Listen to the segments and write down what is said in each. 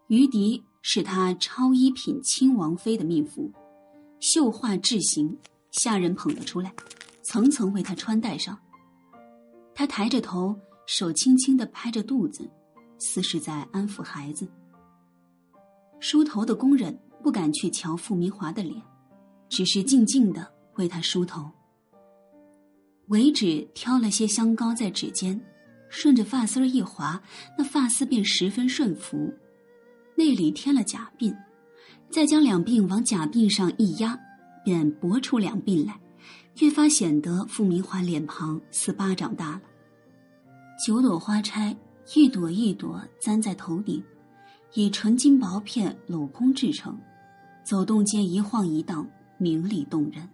于迪是他超一品亲王妃的命妇，绣画制型，下人捧了出来，层层为他穿戴上。他抬着头，手轻轻地拍着肚子，似是在安抚孩子。梳头的工人不敢去瞧傅明华的脸，只是静静地为他梳头。尾指挑了些香膏在指尖，顺着发丝一划，那发丝便十分顺服。内里添了假鬓，再将两鬓往假鬓上一压，便拨出两鬓来，越发显得傅明华脸庞似巴掌大了。9朵花钗一朵一朵簪在头顶，以纯金薄片镂空制成，走动间一晃一荡，明丽动人。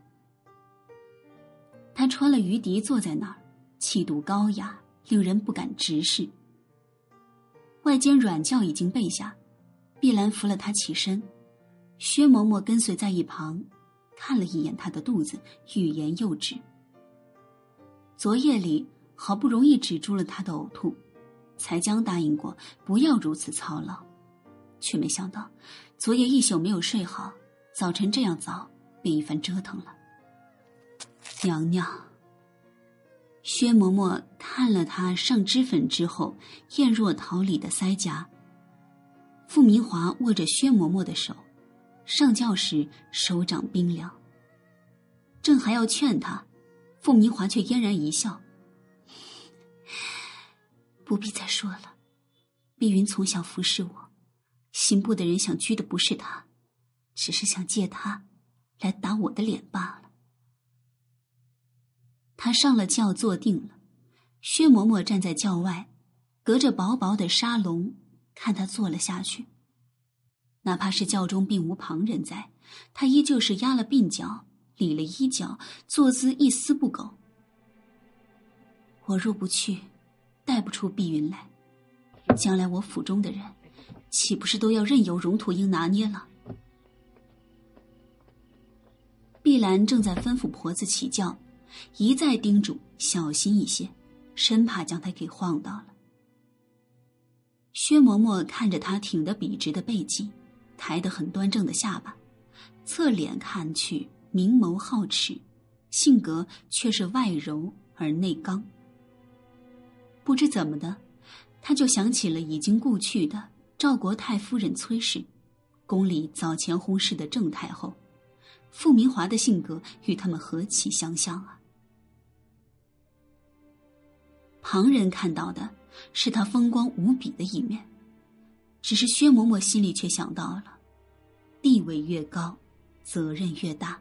他穿了鱼笛坐在那儿，气度高雅，令人不敢直视。外间软轿已经备下，碧兰扶了他起身，薛嬷嬷跟随在一旁，看了一眼他的肚子，欲言又止。昨夜里好不容易止住了他的呕吐，才将答应过不要如此操劳，却没想到昨夜一宿没有睡好，早晨这样早便一番折腾了。娘娘，薛嬷嬷看了他上脂粉之后艳若桃李的腮颊。傅明华握着薛嬷嬷的手，上轿时手掌冰凉。正还要劝他，傅明华却嫣然一笑：不必再说了，碧云从小服侍我，刑部的人想拘的不是他，只是想借他来打我的脸罢了。他上了轿坐定了，薛嬷嬷站在轿外，隔着薄薄的纱笼看他坐了下去。哪怕是轿中并无旁人在，他依旧是压了鬓角，理了衣角，坐姿一丝不苟。我若不去，带不出碧云来，将来我府中的人岂不是都要任由荣土英拿捏了？碧兰正在吩咐婆子起轿，一再叮嘱小心一些，生怕将他给晃到了。薛嬷嬷看着他挺得笔直的背脊，抬得很端正的下巴，侧脸看去明眸皓齿，性格却是外柔而内刚。不知怎么的，他就想起了已经故去的赵国太夫人崔氏，宫里早前薨逝的郑太后。傅明华的性格与他们何其相像啊！旁人看到的是他风光无比的一面，只是薛嬷嬷心里却想到了，地位越高，责任越大。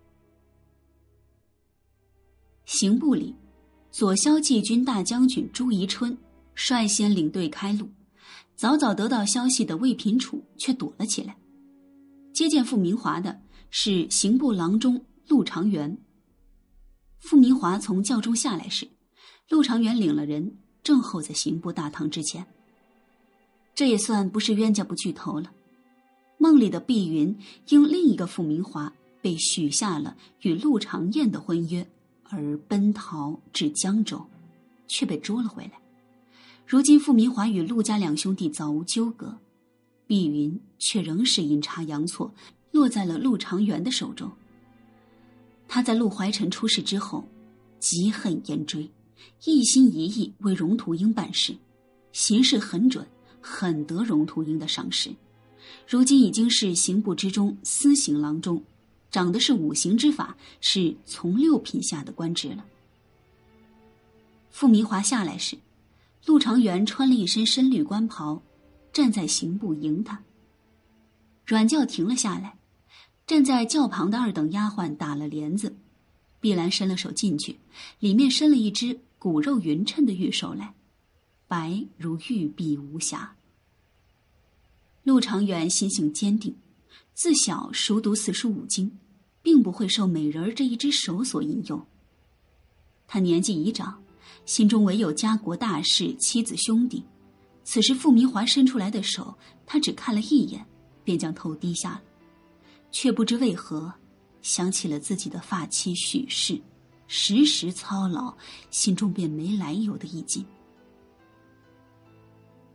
刑部里，左骁骑军大将军朱宜春率先领队开路，早早得到消息的魏平楚却躲了起来。接见傅明华的是刑部郎中陆长元。傅明华从轿中下来时，陆长元领了人，正候在刑部大堂之前。这也算不是冤家不聚头了。梦里的碧云因另一个傅明华被许下了与陆长燕的婚约而奔逃至江州，却被捉了回来。如今傅明华与陆家两兄弟早无纠葛，碧云却仍是阴差阳错落在了陆长元的手中。他在陆怀臣出事之后极恨严追，一心一意为荣土英办事，行事很准，很得荣土英的赏识。如今已经是刑部之中司刑郎中，掌的是五行之法，是从6品下的官职了。傅明华下来时，陆长元穿了一身深绿官袍，站在刑部迎他。软轿停了下来，站在轿旁的2等丫鬟打了帘子，碧兰伸了手进去，里面伸了一只骨肉匀称的玉手来，白如玉璧无瑕。陆长元心性坚定，自小熟读4书5经，并不会受美人儿这一只手所引诱。他年纪已长，心中唯有家国大事、妻子兄弟。此时傅明华伸出来的手，他只看了一眼，便将头低下了，却不知为何想起了自己的发妻许氏，时时操劳，心中便没来由的一紧。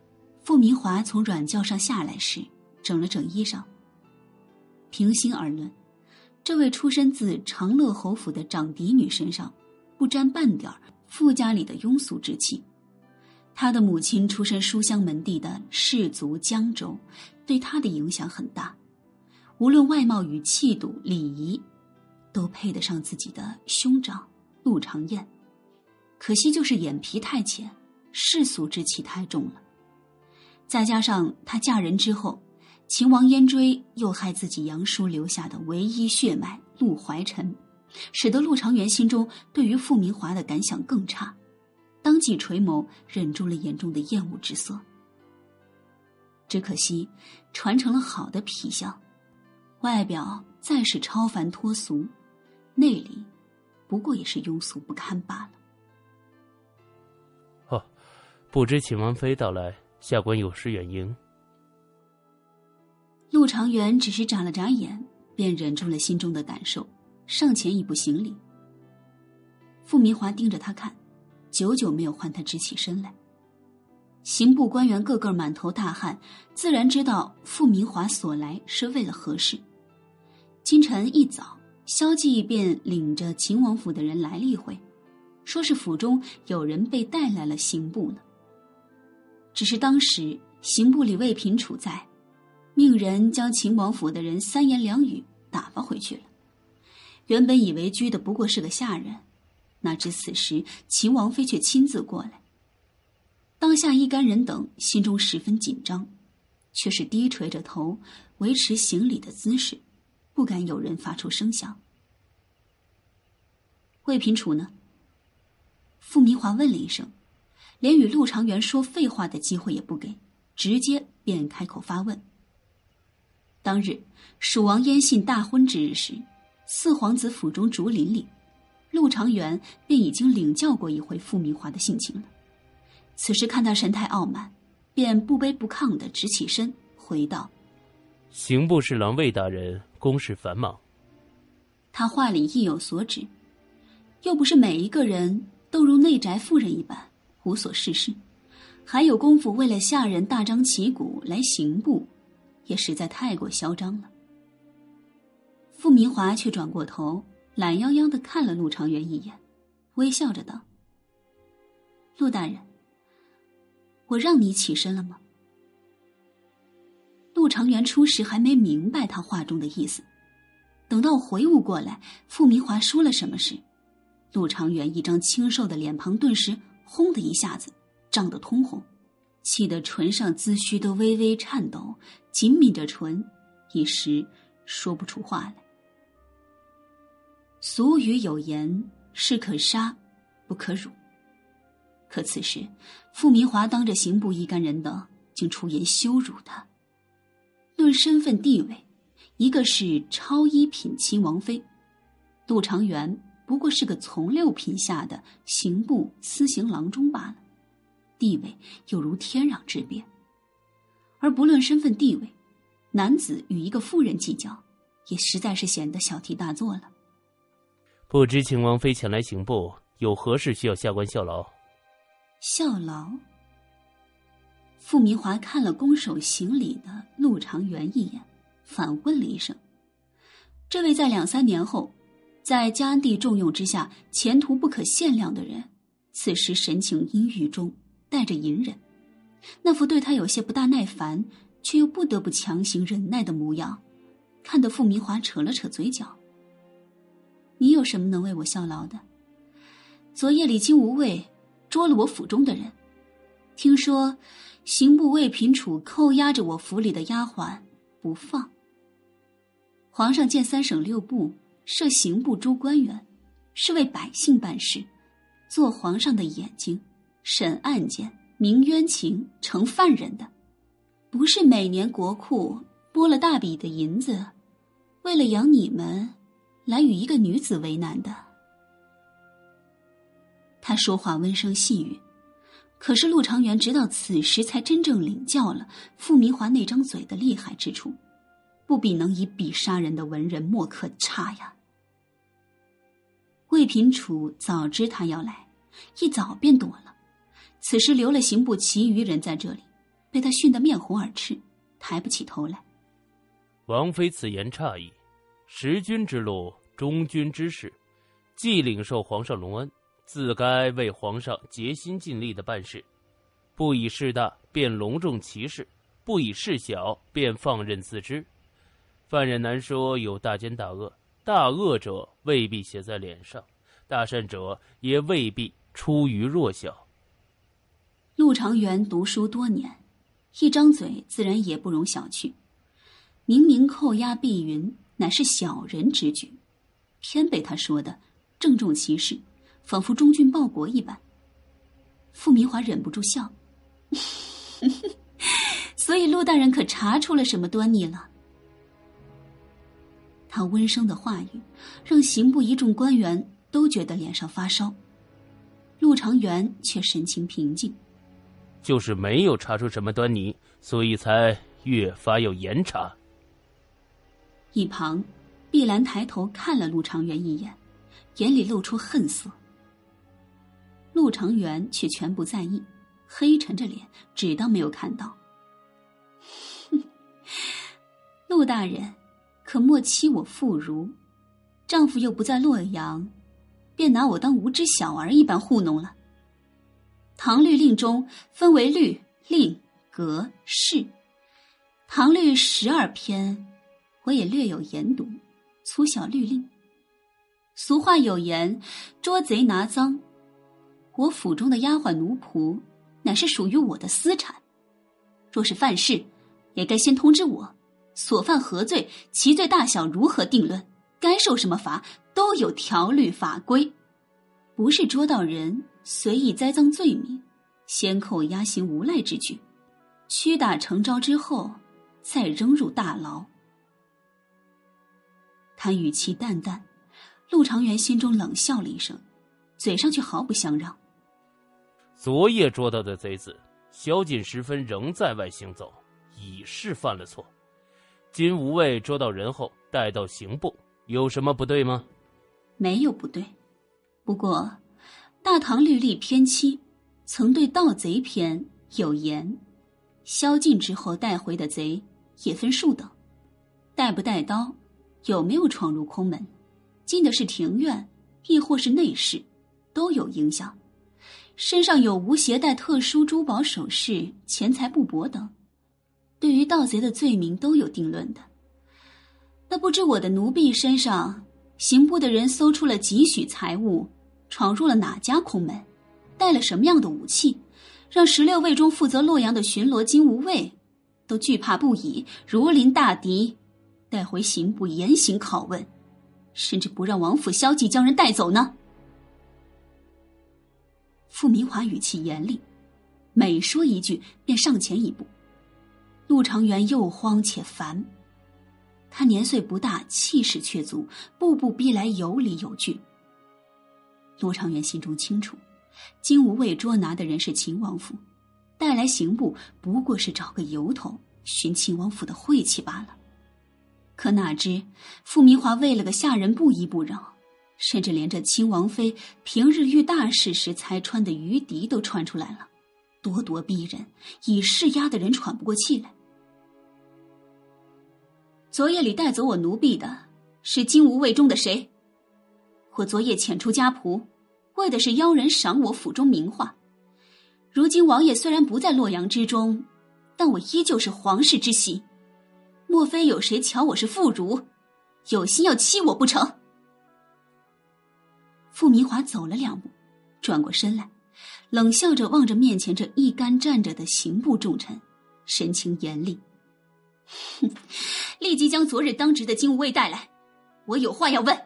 傅明华从软轿上下来时，整了整衣裳。平心而论，这位出身自长乐侯府的长嫡女身上不沾半点傅家里的庸俗之气。她的母亲出身书香门第的士族江州，对她的影响很大，无论外貌与气度、礼仪，都配得上自己的兄长陆长燕。可惜就是眼皮太浅，世俗之气太重了。再加上她嫁人之后，秦王燕追又害自己杨叔留下的唯一血脉陆怀臣，使得陆长元心中对于傅明华的感想更差，当即垂眸，忍住了眼中的厌恶之色。只可惜传承了好的皮相，外表再是超凡脱俗，内里不过也是庸俗不堪罢了。 哦，不知秦王妃到来，下官有失远迎。 陆长元只是眨了眨眼，便忍住了心中的感受，上前一步行礼。傅明华盯着他看，久久没有唤他直起身来。刑部官员个个满头大汗，自然知道傅明华所来是为了何事。今晨一早，萧纪便领着秦王府的人来了一回，说是府中有人被带来了刑部呢。只是当时刑部里魏嫔处在，命人将秦王府的人三言两语打发回去了。原本以为拘的不过是个下人，哪知此时秦王妃却亲自过来。当下一干人等心中十分紧张，却是低垂着头，维持行礼的姿势，不敢有人发出声响。魏嫔处呢？傅明华问了一声，连与陆长元说废话的机会也不给，直接便开口发问。当日蜀王燕信大婚之日时，四皇子府中竹林里，陆长元便已经领教过一回傅明华的性情了。此时看他神态傲慢，便不卑不亢地直起身回道： 刑部侍郎魏大人公事繁忙。 他话里意有所指，又不是每一个人都如内宅妇人一般无所事事，还有功夫为了下人大张旗鼓来刑部，也实在太过嚣张了。傅明华却转过头，懒洋洋地看了陆长元一眼，微笑着道：陆大人，我让你起身了吗？陆长元初时还没明白他话中的意思，等到回悟过来傅明华说了什么时，陆长元一张清瘦的脸庞顿时轰的一下子涨得通红，气得唇上髭须都微微颤抖，紧抿着唇，一时说不出话来。俗语有言，士可杀不可辱。可此时傅明华当着刑部一干人等竟出言羞辱他。论身份地位，一个是超一品亲王妃，陆长元不过是个从六品下的刑部司刑郎中罢了，地位又如天壤之别。而不论身份地位，男子与一个妇人计较，也实在是显得小题大做了。 不知秦王妃前来刑部，有何事需要下官效劳？ 效劳？傅明华看了拱手行礼的陆长元一眼，反问了一声。这位在2-3年后在嘉帝重用之下前途不可限量的人，此时神情阴郁中带着隐忍，那副对他有些不大耐烦却又不得不强行忍耐的模样，看得傅明华扯了扯嘴角。你有什么能为我效劳的？昨夜里金无畏捉了我府中的人，听说刑部魏嫔处扣押着我府里的丫鬟不放。皇上建3省6部，设刑部诸官员，是为百姓办事，做皇上的眼睛，审案件，明冤情，惩犯人的，不是每年国库拨了大笔的银子，为了养你们来与一个女子为难的。他说话温声细语，可是陆长元直到此时才真正领教了傅明华那张嘴的厉害之处，不比能以笔杀人的文人墨客差呀。魏嫔处早知他要来，一早便躲了，此时留了刑部其余人在这里， 被他训得面红耳赤，抬不起头来。 王妃此言差矣，识君之路，忠君之事，既领受皇上隆恩，自该为皇上竭心尽力的办事，不以事大便隆重其事，不以事小便放任自知。犯人难说有大奸大恶，大恶者未必写在脸上，大善者也未必出于弱小。 陆长元读书多年，一张嘴自然也不容小觑。明明扣押碧云乃是小人之举，偏被他说的郑重其事，仿佛忠君报国一般。傅明华忍不住笑，所以陆大人可查出了什么端倪了？他温声的话语让刑部一众官员都觉得脸上发烧，陆长元却神情平静， 就是没有查出什么端倪，所以才越发要严查。 一旁碧兰抬头看了陆长元一眼，眼里露出恨色。陆长元却全不在意，黑沉着脸，只当没有看到。陆大人可莫欺我妇孺，丈夫又不在洛阳，便拿我当无知小儿一般糊弄了。唐律令中分为律、令、格、式，唐律12篇，我也略有研读，粗小律令。俗话有言，捉贼拿赃，我府中的丫鬟奴仆乃是属于我的私产，若是犯事，也该先通知我，所犯何罪，其罪大小如何定论，该受什么罚，都有条律法规，不是捉到人随意栽赃罪名，先扣押行无赖之举，屈打成招之后再扔入大牢。他语气淡淡，陆长元心中冷笑了一声，嘴上却毫不相让。 昨夜捉到的贼子，宵禁时分仍在外行走，已是犯了错。今无畏捉到人后带到刑部，有什么不对吗？ 没有不对，不过大唐律例篇7曾对盗贼篇有言，宵禁之后带回的贼也分数等，带不带刀，有没有闯入空门，进的是庭院亦或是内室，都有影响。身上有无携带特殊珠宝首饰、钱财布帛等，对于盗贼的罪名都有定论的。那不知我的奴婢身上，刑部的人搜出了几许财物，闯入了哪家空门，带了什么样的武器，让16卫中负责洛阳的巡逻金吾卫都惧怕不已，如临大敌，带回刑部严刑拷问，甚至不让王府消极将人带走呢？傅明华语气严厉，每说一句便上前一步。陆长元又慌且烦，他年岁不大，气势却足，步步逼来，有理有据。陆长元心中清楚，金吾卫捉拿的人是秦王府，带来刑部不过是找个由头寻秦王府的晦气罢了。可哪知傅明华为了个下人不依不饶，甚至连这亲王妃平日遇大事时才穿的鱼笛都穿出来了，咄咄逼人，以势压得人喘不过气来。昨夜里带走我奴婢的是金吾卫中的谁？我昨夜遣出家仆，为的是邀人赏我府中名画。如今王爷虽然不在洛阳之中，但我依旧是皇室之媳，莫非有谁瞧我是妇孺，有心要欺我不成？傅明华走了2步，转过身来，冷笑着望着面前这一干站着的刑部重臣，神情严厉。哼，立即将昨日当值的金吾卫带来，我有话要问。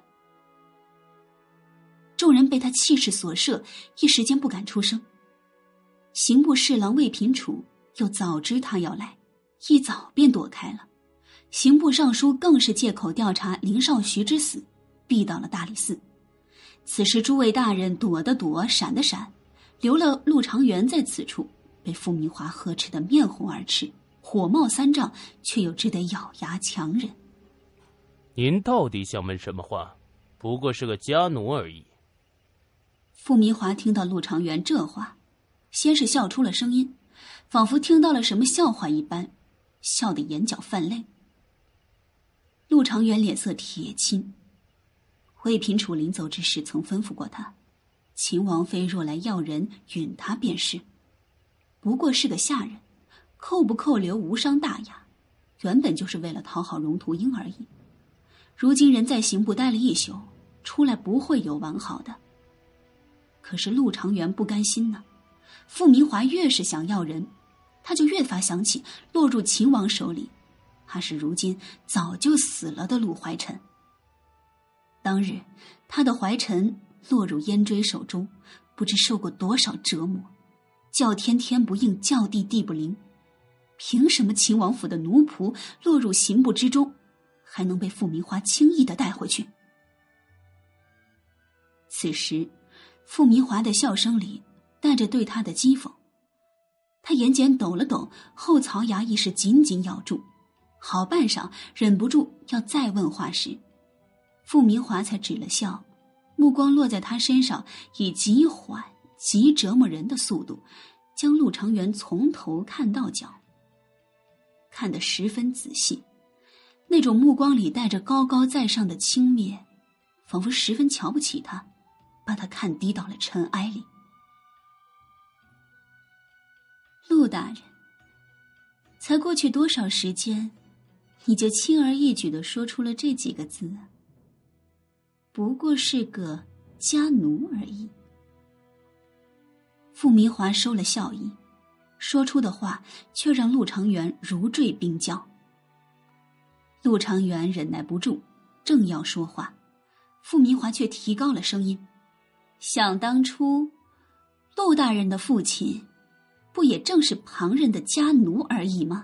众人被他气势所慑，一时间不敢出声。刑部侍郎魏品楚又早知他要来，一早便躲开了。刑部尚书更是借口调查林少徐之死，避到了大理寺。此时诸位大人躲的躲，闪的闪，留了陆长元在此处，被傅明华呵斥得面红耳赤，火冒3丈，却又只得咬牙强忍。 您到底想问什么话？不过是个家奴而已。 傅明华听到陆长元这话，先是笑出了声音， 仿佛听到了什么笑话一般，笑得眼角泛泪。陆长远脸色铁青，魏平楚临走之时曾吩咐过他，秦王妃若来要人，允他便是。不过是个下人，扣不扣留无伤大雅，原本就是为了讨好荣图英而已。如今人在刑部待了一宿，出来不会有完好的。可是陆长远不甘心呢，傅明华越是想要人，他就越发想起落入秦王手里，怕是如今早就死了的陆怀臣。当日他的怀臣落入燕追手中，不知受过多少折磨，叫天天不应，叫地地不灵。凭什么秦王府的奴仆落入刑部之中，还能被傅明华轻易地带回去？此时傅明华的笑声里带着对他的讥讽，他眼睑抖了抖，后槽牙亦是紧紧咬住，好半晌忍不住要再问话时，傅明华才止了笑，目光落在他身上，以极缓极折磨人的速度将陆长远从头看到脚，看得十分仔细，那种目光里带着高高在上的轻蔑，仿佛十分瞧不起他，把他看低到了尘埃里。陆大人，才过去多少时间，你就轻而易举地说出了这几个字啊？不过是个家奴而已。傅明华收了笑意，说出的话却让陆长远如坠冰窖。陆长远忍耐不住，正要说话，傅明华却提高了声音：想当初，陆大人的父亲不也正是旁人的家奴而已吗？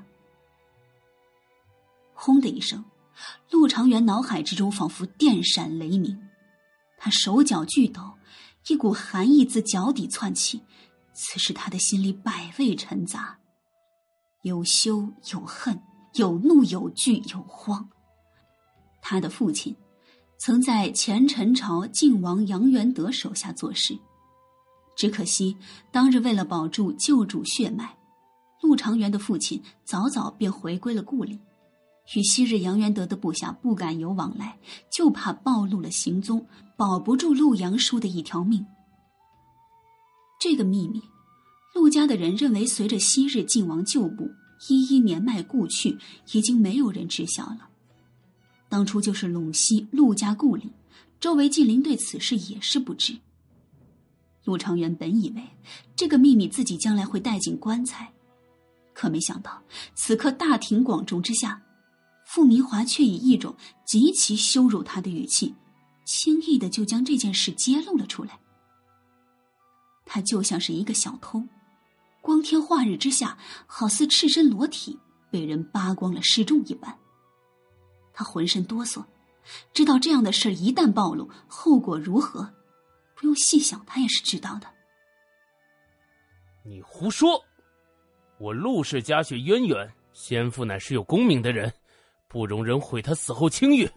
轰的一声，陆长远脑海之中仿佛电闪雷鸣，他手脚俱抖，一股寒意自脚底窜起。此时他的心里百味陈杂，有羞有恨，有怒有惧有慌。他的父亲曾在前陈朝晋王杨元德手下做事，只可惜当日为了保住旧主血脉，陆长远的父亲早早便回归了故里，与昔日杨元德的部下不敢有往来，就怕暴露了行踪，保不住陆阳叔的一条命。这个秘密，陆家的人认为随着昔日晋王旧部一一年迈故去，已经没有人知晓了。当初就是陇西陆家故里，周围近邻对此事也是不知。陆长远本以为这个秘密自己将来会带进棺材，可没想到此刻大庭广众之下，傅明华却以一种极其羞辱他的语气，轻易的就将这件事揭露了出来。他就像是一个小偷，光天化日之下，好似赤身裸体被人扒光了示众一般。他浑身哆嗦，知道这样的事一旦暴露，后果如何，不用细想他也是知道的。 你胡说！我陆氏家血渊源，先父乃是有功名的人，不容人毁他死后清誉。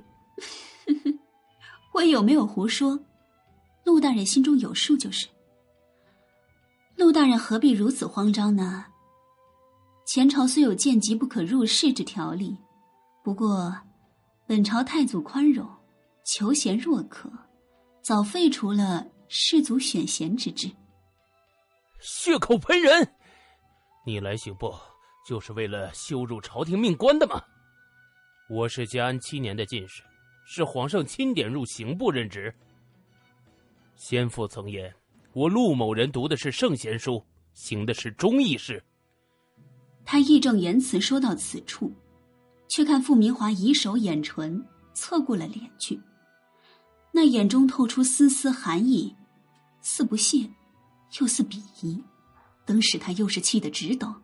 我有没有胡说，陆大人心中有数就是。陆大人何必如此慌张呢？前朝虽有贱籍不可入仕之条例，不过本朝太祖宽容，求贤若渴，早废除了士族选贤之制。 血口喷人！你来刑部就是为了羞辱朝廷命官的吗？我是嘉安7年的进士，是皇上钦点入刑部任职。先父曾言，我陆某人读的是圣贤书，行的是忠义事。 他义正言辞说到此处，却看傅明华以手掩唇，侧过了脸去，那眼中透出丝丝寒意，似不屑又似鄙夷，登使他又是气得直抖。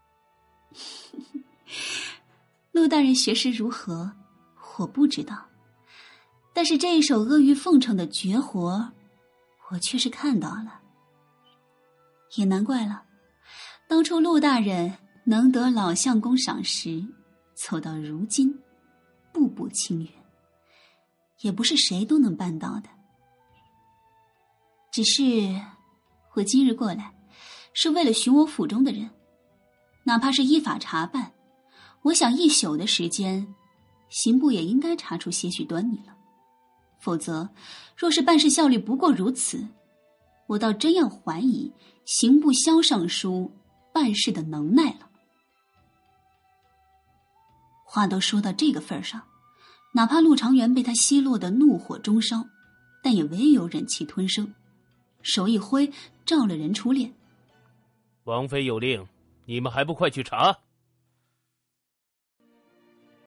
陆大人学识如何，我不知道，但是这一手阿谀奉承的绝活，我却是看到了。也难怪了，当初陆大人能得老相公赏识，走到如今，步步青云，也不是谁都能办到的。只是我今日过来，是为了寻我府中的人， 哪怕是依法查办，我想一宿的时间，刑部也应该查出些许端倪了。否则，若是办事效率不过如此，我倒真要怀疑刑部萧尚书办事的能耐了。话都说到这个份上，哪怕陆长元被他奚落的怒火中烧，但也唯有忍气吞声，手一挥，召了人出列。 王妃有令，你们还不快去查？